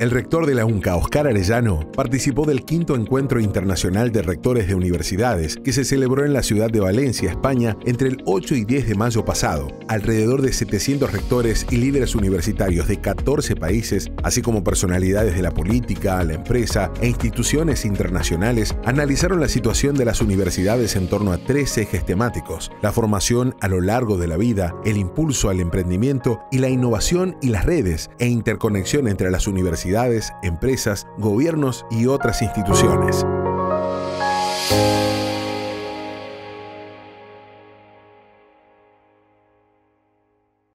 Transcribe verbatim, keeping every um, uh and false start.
El rector de la UNCA, Oscar Arellano, participó del quinto Encuentro Internacional de Rectores de Universidades que se celebró en la ciudad de Valencia, España, entre el ocho y diez de mayo pasado. Alrededor de setecientos rectores y líderes universitarios de catorce países, así como personalidades de la política, la empresa e instituciones internacionales, analizaron la situación de las universidades en torno a tres ejes temáticos: la formación a lo largo de la vida, el impulso al emprendimiento y la innovación y las redes e interconexión entre las universidades, empresas, gobiernos y otras instituciones.